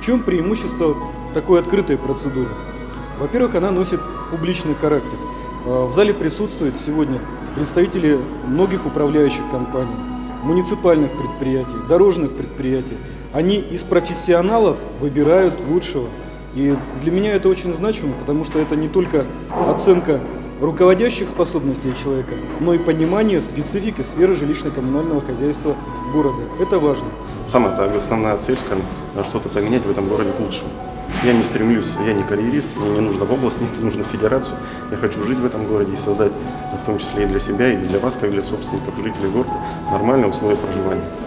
В чем преимущество такой открытой процедуры? Во-первых, она носит публичный характер. В зале присутствуют сегодня представители многих управляющих компаний, муниципальных предприятий, дорожных предприятий. Они из профессионалов выбирают лучшего. И для меня это очень значимо, потому что это не только оценка руководящих способностей человека, но и понимание специфики сферы жилищно-коммунального хозяйства города. Это важно. Самая основная цель, скажем, что-то поменять в этом городе к лучшему. Я не стремлюсь, я не карьерист, мне не нужно в область, мне не нужно в федерацию. Я хочу жить в этом городе и создать, в том числе и для себя, и для вас, как для собственников, жителей города, нормальные условия проживания.